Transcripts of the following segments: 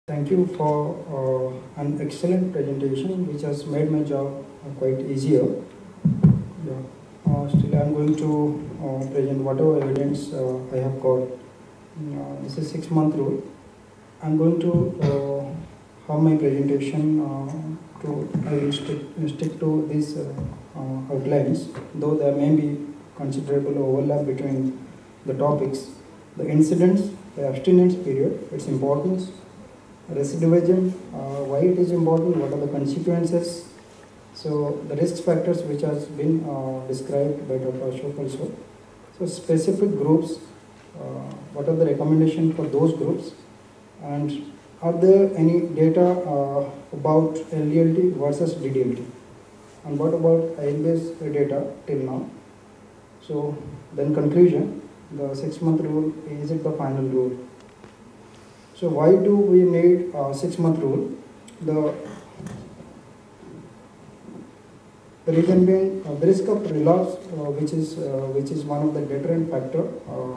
Thank you for an excellent presentation, which has made my job quite easier. Yeah. Still, I'm going to present whatever evidence I have got. This is 6-month rule. I'm going to have my presentation I will stick to these outlines, though there may be considerable overlap between the topics. The incidence, the abstinence period, its importance, recidivism, why it is important, what are the consequences. So the risk factors which has been described by Dr. Ashok also. So specific groups, what are the recommendations for those groups, and are there any data about LDLT versus DDLT, and what about IL-based data till now. So then conclusion, the 6-month rule, is it the final rule? So why do we need a 6-month rule? The reason being the risk of relapse, which is one of the deterrent factor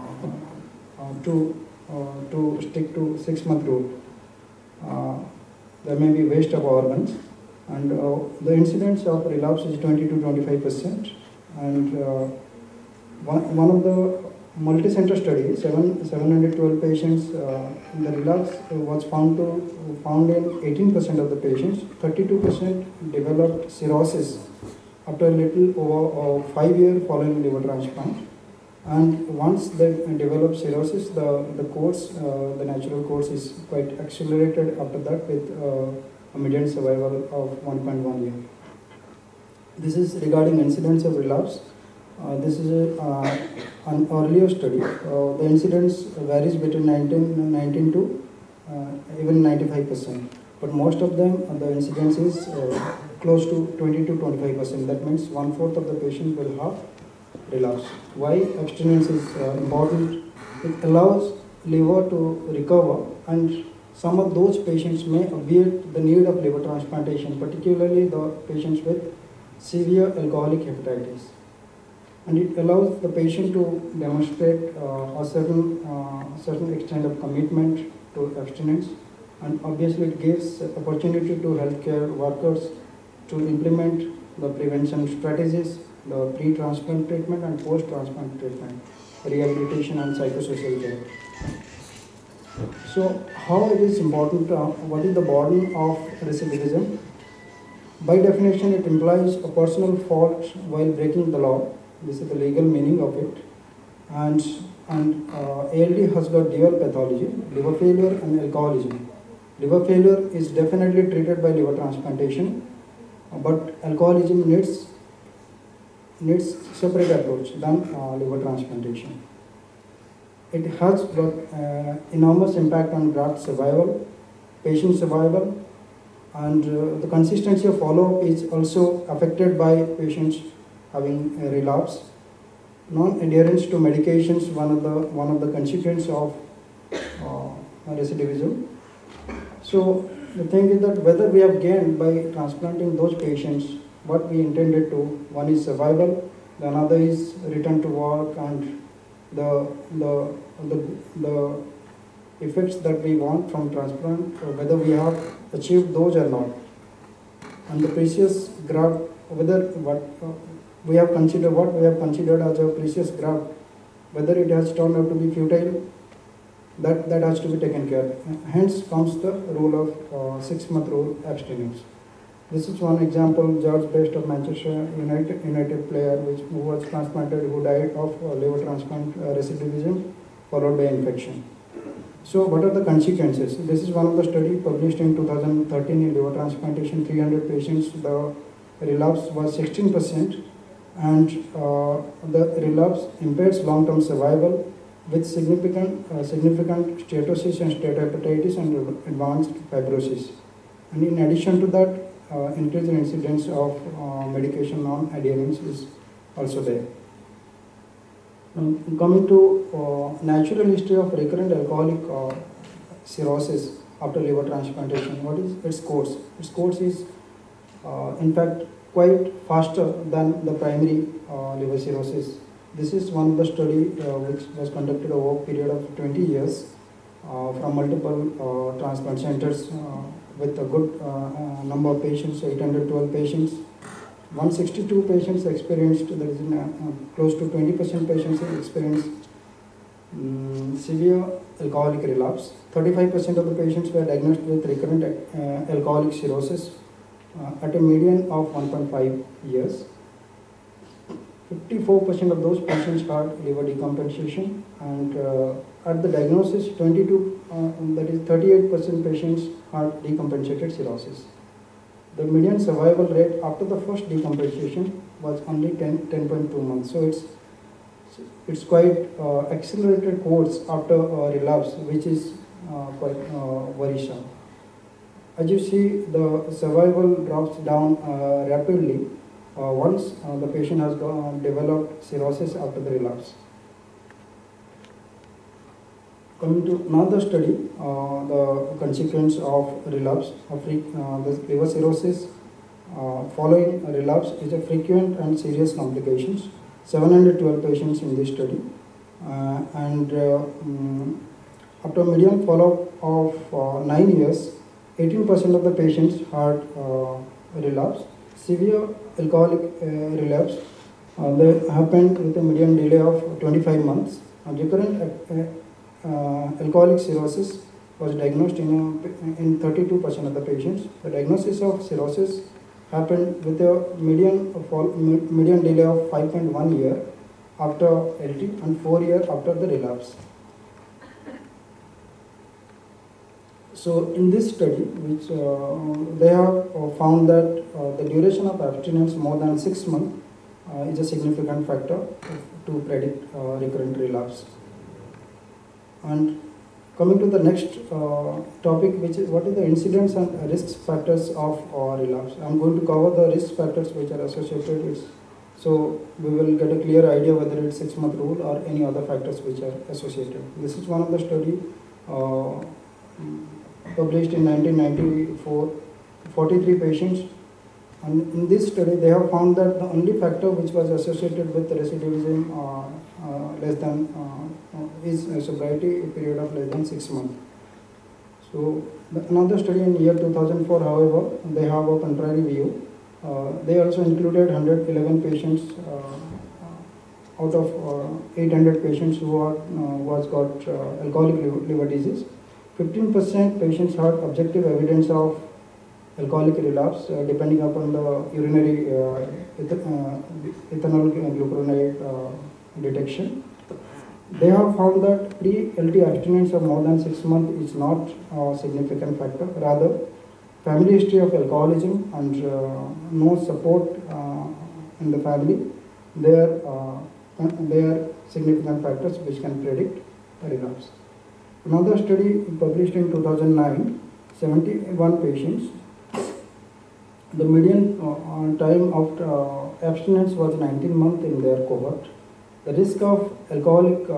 to stick to 6-month rule. There may be waste of organs, and the incidence of relapse is 20 to 25%. And one of the multi-center study, 712 patients, the relapse was found in 18% of the patients. 32% developed cirrhosis after a little over 5 years following liver transplant. And once they develop cirrhosis, the natural course is quite accelerated after that, with a median survival of 1.1 year. This is regarding incidence of relapse. This is an earlier study. The incidence varies between 19 to even 95%. But most of them, the incidence is close to 20 to 25%. That means 1/4 of the patient will have relapse. Why abstinence is important? It allows liver to recover, and some of those patients may obviate the need of liver transplantation, particularly the patients with severe alcoholic hepatitis. And it allows the patient to demonstrate a certain extent of commitment to abstinence, and obviously it gives opportunity to healthcare workers to implement the prevention strategies, the pre-transplant treatment and post-transplant treatment, rehabilitation and psychosocial care. So how it is important, what is the burden of recidivism? By definition, it implies a personal fault while breaking the law. This is the legal meaning of it. And ALD has got dual pathology, liver failure and alcoholism. Liver failure is definitely treated by liver transplantation, but alcoholism needs separate approach than liver transplantation. It has got enormous impact on graft survival, patient survival, and the consistency of follow-up is also affected by patients having a relapse. Non-adherence to medications, one of the consequences of recidivism. So the thing is that whether we have gained by transplanting those patients what we intended to, one is survival, the another is return to work, and the effects that we want from transplant, whether we have achieved those or not. And the precious graft, what we have considered as a precious graft, whether it has turned out to be futile, that has to be taken care of. Hence comes the rule of 6-month rule abstinence. This is one example. George Best of Manchester United player who was transplanted, who died of liver transplant recidivism followed by infection. So what are the consequences? This is one of the study published in 2013 in liver transplantation, 300 patients. The relapse was 16%, and the relapse impairs long-term survival with significant steatosis and steatohepatitis and advanced fibrosis. And in addition to that, increase in incidence of medication non-adherence is also there. Coming to natural history of recurrent alcoholic cirrhosis after liver transplantation, what is its course? Its course is in fact quite faster than the primary liver cirrhosis. This is one of the study which was conducted over a period of 20 years. from multiple transplant centers with a good number of patients, 812 patients. 162 patients experienced, that is close to 20% patients experienced severe alcoholic relapse. 35% of the patients were diagnosed with recurrent alcoholic cirrhosis at a median of 1.5 years. 54% of those patients had liver decompensation, and at the diagnosis, 38% patients had decompensated cirrhosis. The median survival rate after the first decompensation was only 10.2 months. So it's quite accelerated course after relapse, which is quite worrisome. As you see, the survival drops down rapidly once the patient has developed cirrhosis after the relapse. Coming to another study, the consequence of relapse of the liver cirrhosis following a relapse is a frequent and serious complications. 712 patients in this study, and after a median follow-up of 9 years, 18% of the patients had relapse. Severe alcoholic relapse they happened with a median delay of 25 months. Recurrent alcoholic cirrhosis was diagnosed in 32% of the patients. The diagnosis of cirrhosis happened with a median delay of 5.1 year after LT and 4 years after the relapse. So in this study, which they have found that the duration of abstinence more than 6 months is a significant factor to predict recurrent relapse. And coming to the next topic, which is what is the incidence and risk factors of relapse. I'm going to cover the risk factors which are associated with, so we will get a clear idea whether it's 6-month rule or any other factors which are associated. This is one of the study published in 1994, 43 patients. And in this study, they have found that the only factor which was associated with recidivism less than is sobriety period of less than 6 months. So another study in year 2004, however, they have a contrary view. They also included 111 patients out of 800 patients who was got alcoholic liver disease. 15% patients had objective evidence of alcoholic relapse depending upon the urinary ethanol glucuronide detection. They have found that pre-LT abstinence of more than 6 months is not a significant factor. Rather, family history of alcoholism and no support in the family, they are significant factors which can predict a relapse. Another study published in 2009, 71 patients. The median time of abstinence was 19 months in their cohort. The risk of alcoholic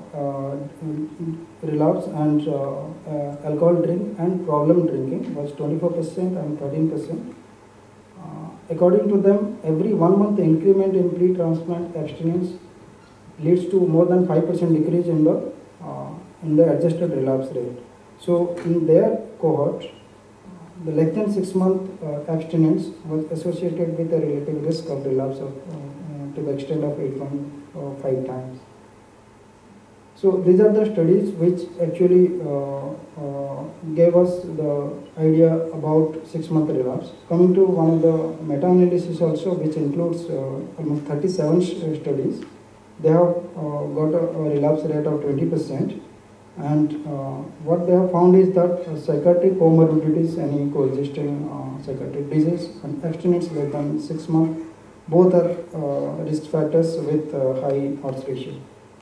relapse and alcohol drink and problem drinking was 24% and 13%. According to them, every 1 month increment in pre-transplant abstinence leads to more than 5% decrease in the adjusted relapse rate. So in their cohort, the less than 6 month abstinence was associated with a relative risk of relapse of, to the extent of 8.5 times. So these are the studies which actually gave us the idea about 6 month relapse. Coming to one of the meta-analysis also, which includes almost 37 studies, they have got a relapse rate of 20%. And what they have found is that psychiatric comorbidities, any coexisting psychiatric disease, and abstinence less than 6 months, both are risk factors with high odds ratio.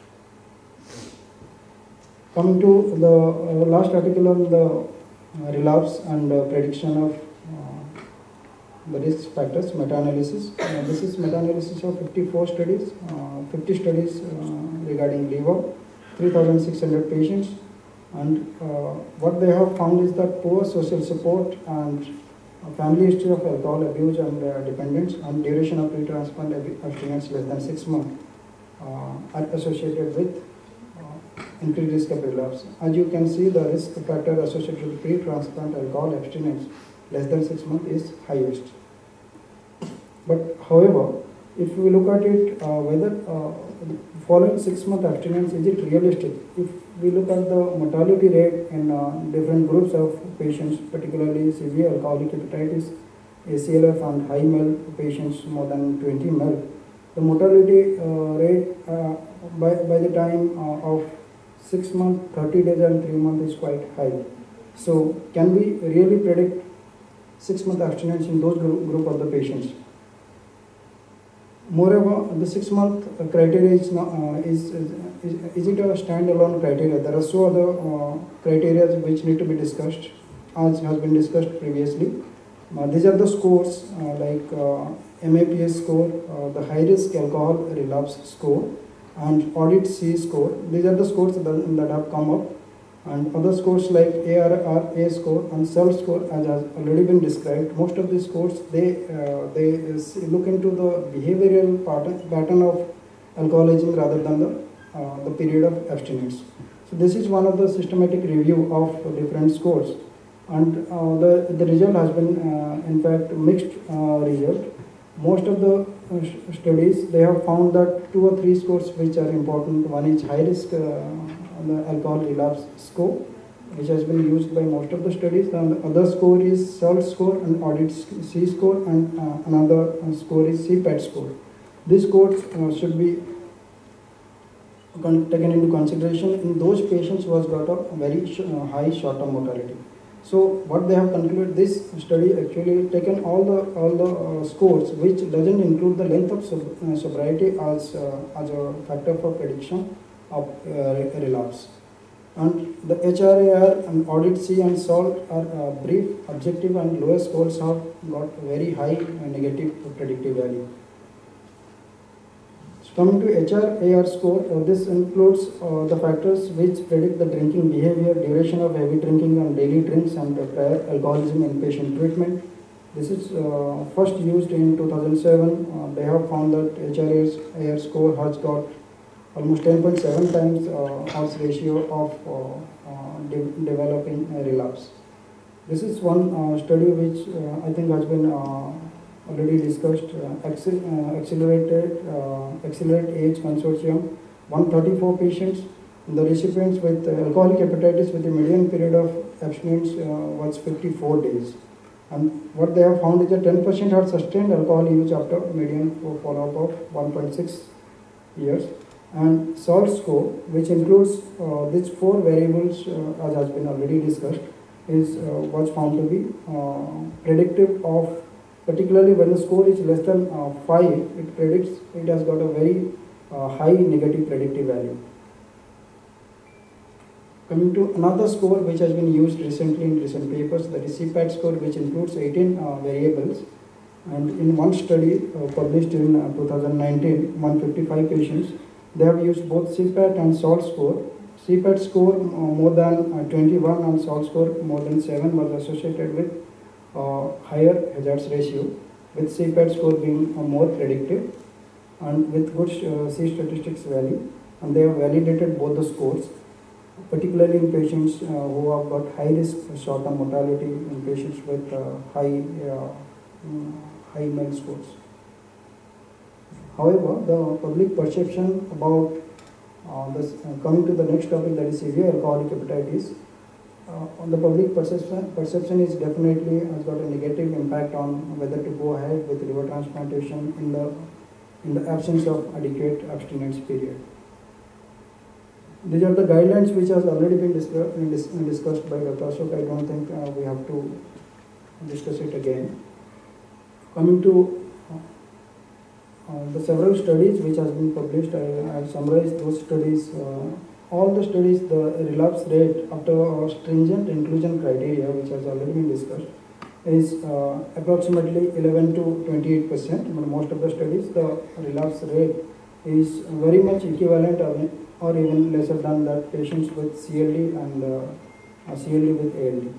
Coming to the last article on the relapse and prediction of the risk factors, meta-analysis. This is meta-analysis of 54 studies, 50 studies regarding liver, 3,600 patients, and what they have found is that poor social support and family history of alcohol abuse and dependence and duration of pre-transplant abstinence less than 6 months are associated with increased risk of relapse. As you can see, the risk factor associated with pre-transplant alcohol abstinence less than 6 months is highest. But however, if we look at it, whether following 6-month abstinence, is it realistic? If we look at the mortality rate in different groups of patients, particularly severe alcoholic hepatitis, ACLF and high MEL patients more than 20 MEL, the mortality rate by the time of 6 months, 30 days and 3 months is quite high. So can we really predict 6-month abstinence in those group of the patients? Moreover, the 6-month criteria is it a standalone criteria? There are so other criteria which need to be discussed, as has been discussed previously. These are the scores like MAPS score, the high risk alcohol relapse score, and audit C score. These are the scores that have come up, and other scores like ARRA score and SELF score, as has already been described. Most of these scores they look into the behavioral pattern of alcoholism rather than the period of abstinence. So this is one of the systematic review of different scores, and the result has been in fact mixed result. Most of the studies, they have found that 2 or 3 scores which are important. One is high risk the alcohol relapse score, which has been used by most of the studies, and the other score is SELF score and audit C score, and another score is CPAT score. These scores should be taken into consideration in those patients who has got a very high short-term mortality. So what they have concluded, this study actually taken all the scores which doesn't include the length of sobriety as a factor for prediction of relapse. And the HRAR and audit C and SALT are brief, objective, and lower scores have got very high negative predictive value. Coming to HRAR score, this includes the factors which predict the drinking behavior, duration of heavy drinking and daily drinks, and prior alcoholism in patient treatment. This is first used in 2007. They have found that HRAR score has got almost 10.7 times odds ratio of developing a relapse. This is one study which I think has been already discussed, Accelerate Age Consortium, 134 patients. The recipients with alcoholic hepatitis with a median period of abstinence was 54 days. And what they have found is that 10% had sustained alcohol use after median follow-up of 1.6 years. And SALT score, which includes these 4 variables, as has been already discussed, was found to be predictive of, particularly when the score is less than 5, it has got a very high negative predictive value. Coming to another score which has been used recently in recent papers, that is CPAT score, which includes 18 variables. And in one study published in 2019, 155 patients, they have used both CPAT and SALT score. CPAT score more than 21 and SALT score more than 7 was associated with higher hazards ratio, with CPAT score being more predictive and with good C statistics value. And they have validated both the scores, particularly in patients who have got high risk short-term mortality, in patients with high MEL scores. However, the public perception about coming to the next topic, that is severe alcoholic hepatitis, on the public perception is definitely has got a negative impact on whether to go ahead with liver transplantation in the absence of adequate abstinence period. These are the guidelines which has already been discussed by Dr. Ashok. I don't think we have to discuss it again. Coming to the several studies which has been published, I have summarized those studies. All the studies, the relapse rate after stringent inclusion criteria, which has already been discussed, is approximately 11 to 28%. But most of the studies, the relapse rate is very much equivalent or even lesser than that patients with CLD and CLD with ALD.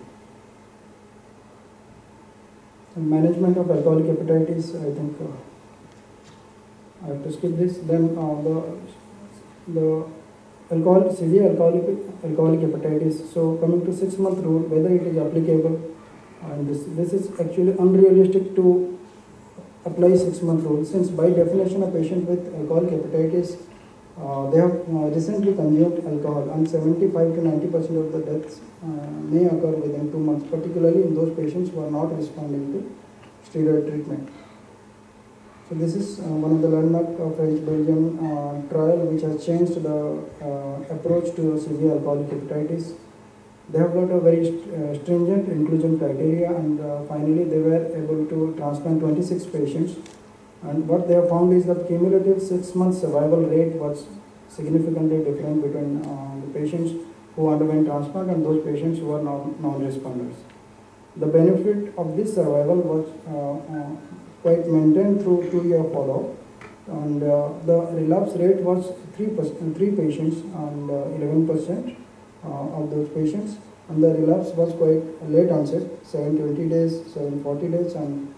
And management of alcoholic hepatitis, I think I have to skip this. Then the severe alcoholic hepatitis. So coming to 6-month rule, whether it is applicable, and this is actually unrealistic to apply 6-month rule, since by definition a patient with alcoholic hepatitis, they have recently consumed alcohol, and 75 to 90% of the deaths may occur within 2 months, particularly in those patients who are not responding to steroid treatment. So this is one of the landmark French-Belgian trial which has changed the approach to severe alcoholic hepatitis. They have got a very stringent inclusion criteria, and finally they were able to transplant 26 patients. And what they have found is that cumulative 6-month survival rate was significantly different between the patients who underwent transplant and those patients who are non-responders. The benefit of this survival was quite maintained through 2-year follow-up, and the relapse rate was 3 patients and 11% of those patients, and the relapse was quite late onset, 720 days, 740 days, and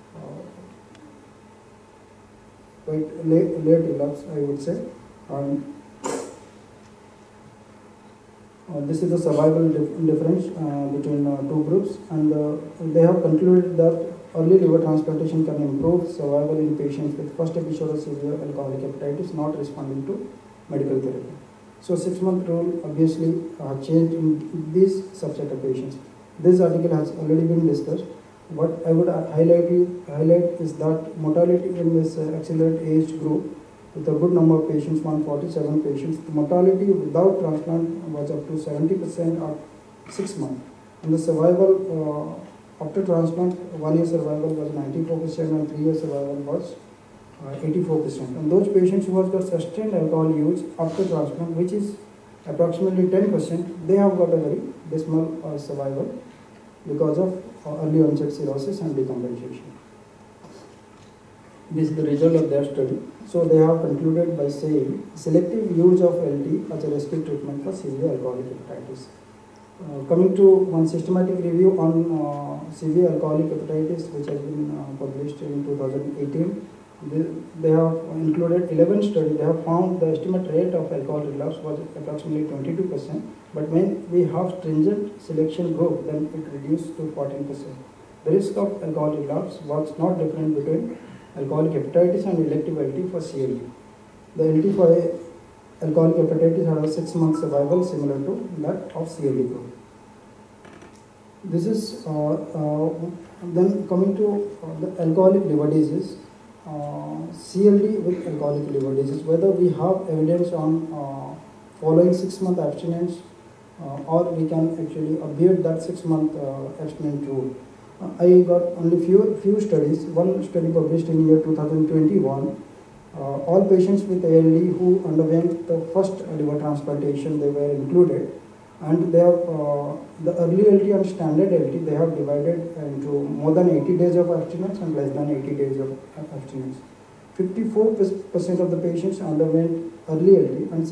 quite late relapse, I would say. This is the survival difference between two groups, and they have concluded that early liver transplantation can improve survival in patients with first episode of severe alcoholic hepatitis not responding to medical therapy. So 6-month rule obviously changed in this subset of patients. This article has already been discussed. What I would highlight is that mortality in this accelerated age group, with a good number of patients, 147 patients, the mortality without transplant was up to 70% at 6 months, and the survival after transplant, 1-year survival was 94%, and 3-year survival was 84%. And those patients who have got sustained alcohol use after transplant, which is approximately 10%, they have got a very dismal survival because of early onset cirrhosis and decompensation. This is the result of their study. So they have concluded by saying selective use of LT as a rescue treatment for severe alcoholic hepatitis. Coming to one systematic review on severe alcoholic hepatitis, which has been published in 2018, they have included 11 studies. They have found the estimate rate of alcohol relapse was approximately 22%, but when we have stringent selection group, then it reduced to 14%. The risk of alcohol relapse was not different between alcoholic hepatitis and elective LT for CLD. The LT for alcoholic hepatitis had a 6-month survival similar to that of CLD group. This is then coming to the alcoholic liver disease, CLD with alcoholic liver disease, whether we have evidence on following 6-month abstinence or we can actually obviate that 6-month abstinence rule. I got only few studies. One study published in year 2021. All patients with ALD who underwent the first liver transplantation, they were included, and they have the early LT and standard LT, they have divided into more than 80 days of abstinence and less than 80 days of abstinence. 54% of the patients underwent early LT, and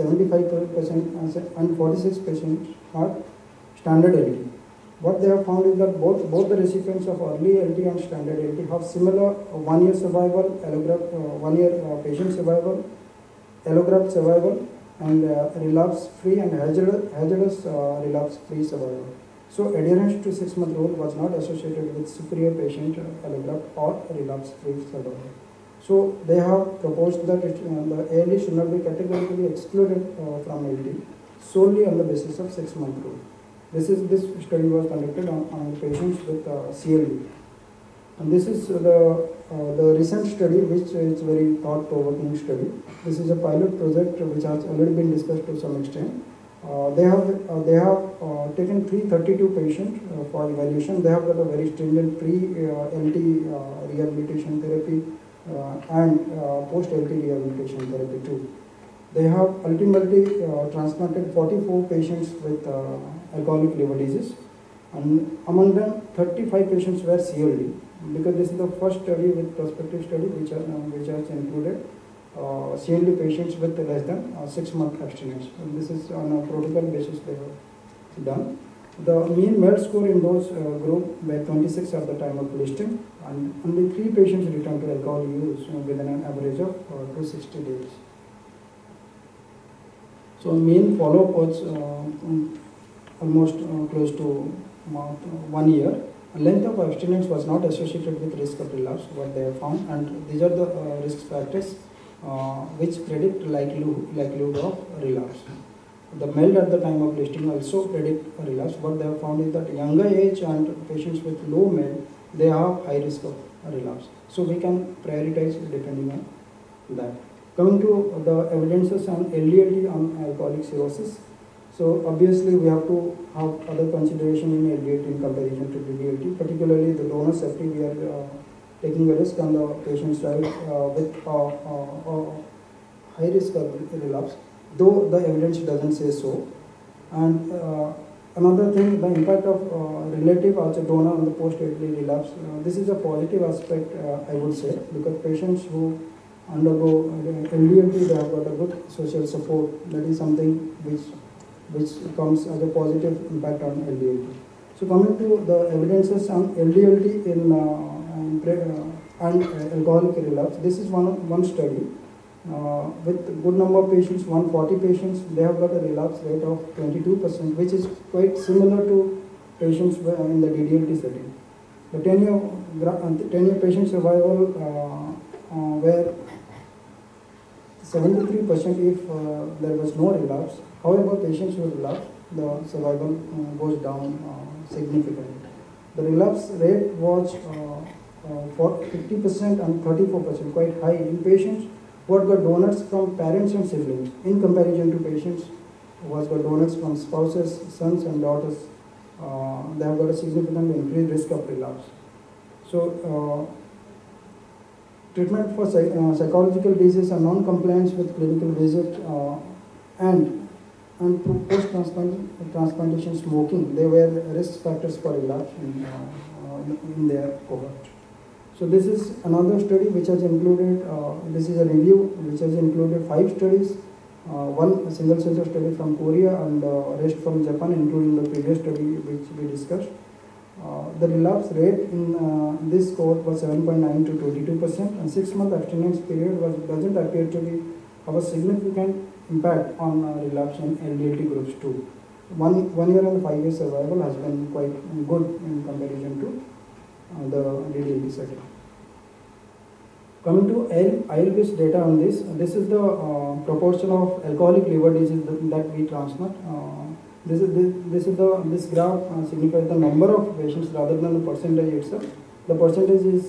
75% and 46% are standard LT. What they have found is that both the recipients of early LT and standard LT have similar 1-year survival, allograft, 1-year patient survival, allograft survival, and relapse-free and hazardous relapse-free survival. So adherence to 6-month rule was not associated with superior patient allograft or relapse-free survival. So they have proposed that the ALD should not be categorically excluded from LT solely on the basis of 6-month rule. This study was conducted on patients with CLD, and this is the recent study, which is very thought-provoking study. This is a pilot project which has already been discussed to some extent. They have taken 332 patients for evaluation. They have got a very stringent pre-LT rehabilitation therapy and post-LT rehabilitation therapy too. They have ultimately transplanted 44 patients with alcoholic liver disease, and among them 35 patients were CLD, because this is the first study with prospective study which has included CLD patients with less than 6-month abstinence, and this is on a protocol basis they have done. The mean MERT score in those group were 26 at the time of listing, and only 3 patients returned to alcohol use within an average of 260 days. So mean follow-up was almost close to 1 year. Length of abstinence was not associated with risk of relapse, what they have found, and these are the risk factors which predict likelihood of relapse. The MELD at the time of listing also predict a relapse. What they have found is that younger age and patients with low MELD, they have high risk of relapse. So we can prioritize depending on that. Coming to the evidences on LDLT on alcoholic cirrhosis. So obviously we have to have other consideration in LDLT in comparison to DDLT, particularly the donor safety. We are taking a risk on the patient side with high risk of relapse, though the evidence doesn't say so. And another thing, the impact of relative donor on the post-LDLT relapse. This is a positive aspect, I would say, because patients who undergo LDLT, they have got a good social support. That is something which comes as a positive impact on LDLT. So coming to the evidences on LDLT and alcoholic relapse, this is one study with good number of patients, 140 patients. They have got a relapse rate of 22%, which is quite similar to patients in the DDLT setting. The 10-year patient survival where 73% if there was no relapse. However, patients who relapse, the survival goes down significantly. The relapse rate was for 50% and 34%, quite high in patients who had got donors from parents and siblings, in comparison to patients who has got donors from spouses, sons and daughters. They have got a significant increased risk of relapse. So, treatment for psychological disease and non-compliance with clinical visit and post-transplantation smoking, they were risk factors for relapse in their cohort. So this is another study which has included, this is a review which has included 5 studies, one single center study from Korea and rest from Japan, including the previous study which we discussed. The relapse rate in this cohort was 7.9 to 22%, and 6-month abstinence period doesn't appear to be have a significant impact on relapse in LDLT groups too. 1 year and 5 year survival has been quite good in comparison to the DDLT setting. Coming to IL-based data on this, this is the proportion of alcoholic liver disease that we transplant. This graph signifies the number of patients rather than the percentage itself. The percentage is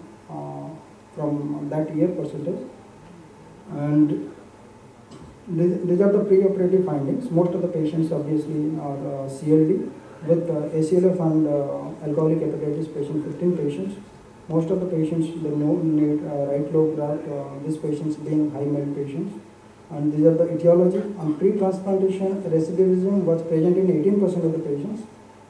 from that year percentage, and these are the preoperative findings. Most of the patients obviously are CLD with ACLF and alcoholic hepatitis patient, 15 patients. Most of the patients they need right lobe graft. These patients being high MELD patients. And these are the etiology. On pre-transplantation, recidivism was present in 18% of the patients.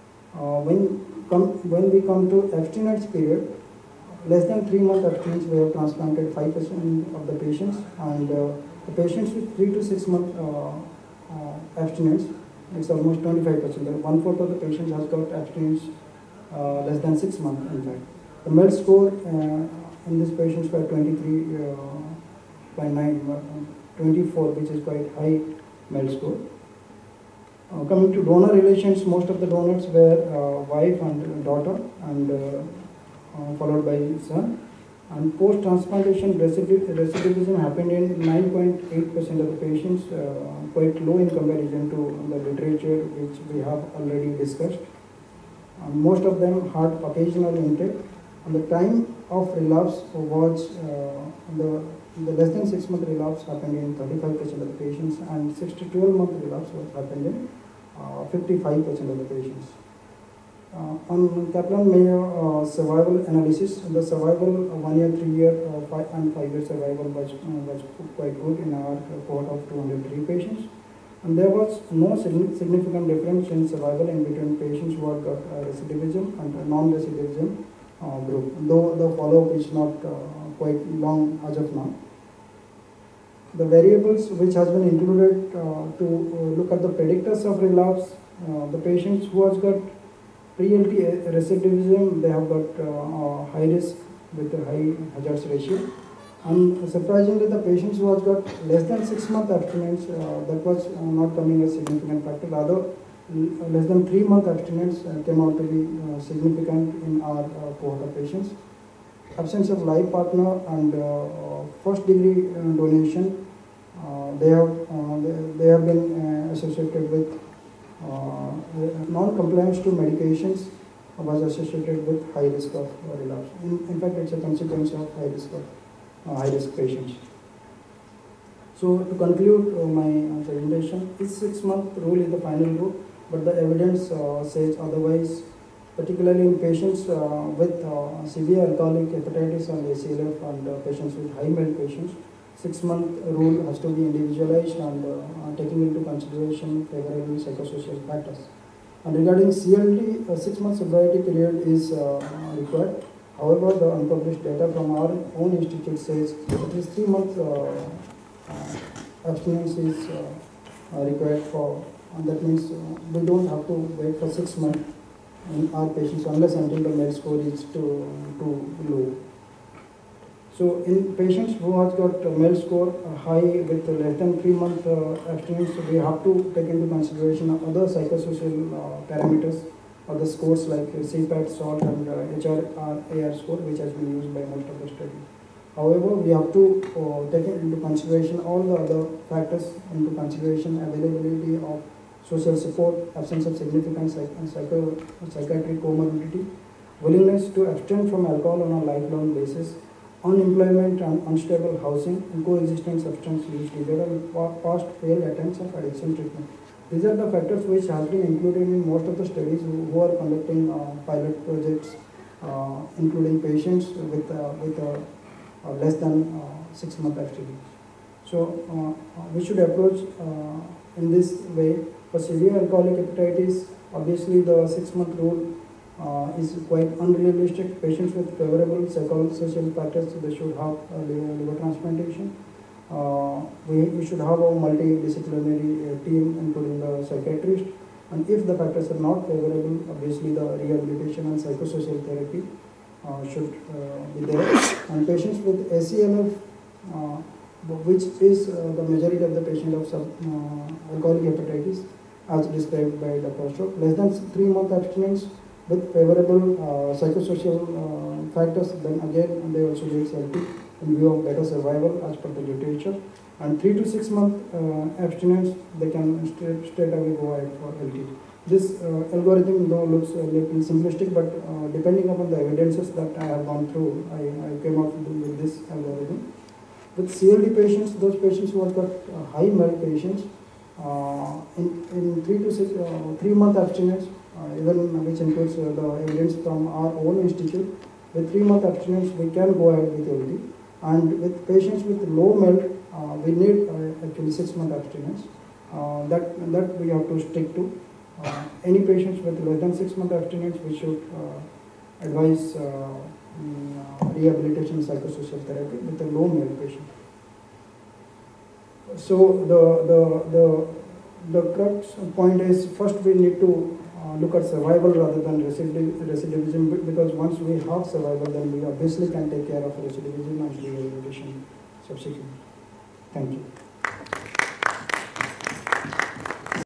When we come to abstinence period, less than 3 months abstinence, we have transplanted 5% of the patients, and the patients with 3 to 6 month abstinence, it's almost 25%. 1/4 of the patients has got abstinence less than 6 months. In fact, the MELD score in these patients were 23.9. 24, which is quite high MELD score. Coming to donor relations, most of the donors were wife and daughter, and followed by son. And post-transplantation recidivism happened in 9.8% of the patients, quite low in comparison to the literature which we have already discussed. Most of them had occasional intake, and the time of relapse was the less than 6 month relapse happened in 35% of the patients, and 6 to 12 month relapse happened in 55% of the patients. On Kaplan-Meier survival analysis, the survival 1 year, 3 year, and 5 year survival was quite good in our cohort of 203 patients, and there was no significant difference in survival in between patients who had got recidivism and non-recidivism group, though the follow-up is not quite long as of now. The variables which has been included to look at the predictors of relapse, the patients who has got pre-LT recidivism, they have got high risk with a high hazards ratio. And surprisingly, the patients who has got less than 6 month abstinence, that was not coming as significant factor. Rather, less than 3 month abstinence came out to be significant in our cohort of patients. Absence of life partner and first degree donation, they have been associated with non-compliance to medications was associated with high risk of relapse. In fact, it's a consequence of high risk of high risk patients. So to conclude my presentation, this 6 month rule is the final rule, but the evidence says otherwise, particularly in patients with severe alcoholic hepatitis and ACLF and patients with high medications. 6 month rule has to be individualized and taking into consideration favorable psychosocial factors. And regarding CLT, a 6 month sobriety period is required. However, the unpublished data from our own institute says at least 3 months abstinence is required for, and that means we don't have to wait for 6 months in our patients unless until the MELD score is too low. So in patients who have got MELD score high with less than 3 month abstinence, we have to take into consideration other psychosocial parameters, other scores like CPAT, SALT and HRAR score, which has been used by most of the studies. However, we have to take into consideration all the other factors, into consideration availability of social support, absence of significant psychiatric comorbidity, willingness to abstain from alcohol on a lifelong basis, unemployment and unstable housing, and coexisting substance use disorder, and past failed attempts of addiction treatment. These are the factors which have been included in most of the studies who are conducting pilot projects, including patients with less than 6 month abstinence. So we should approach in this way. For severe alcoholic hepatitis, obviously the 6 month rule is quite unrealistic. Patients with favorable psychosocial factors, they should have liver transplantation. We should have a multidisciplinary team, including the psychiatrist. And if the factors are not favorable, obviously the rehabilitation and psychosocial therapy should be there. And patients with ACLF, which is the majority of the patient of alcoholic hepatitis, as described by Dr. Ashok, less than 3 month abstinence with favorable psychosocial factors, then again they also need CLT in view of better survival as per the literature. And 3 to 6 month abstinence, they can straight away go ahead for LT. This algorithm though looks a little simplistic, but depending upon the evidences that I have gone through, I came up with this algorithm. With CLD patients, those patients who have got high medications, in 3 month abstinence, even which includes the evidence from our own institute, with 3 month abstinence we can go ahead with LD. And with patients with low MELD, we need actually 6 month abstinence. That we have to stick to. Any patients with less than 6 month abstinence, we should advise rehabilitation psychosocial therapy with a low MELD patient. So the crux point is, first we need to look at survival rather than recidivism, because once we have survival, then we obviously can take care of recidivism and rehabilitation subsequently. Thank you.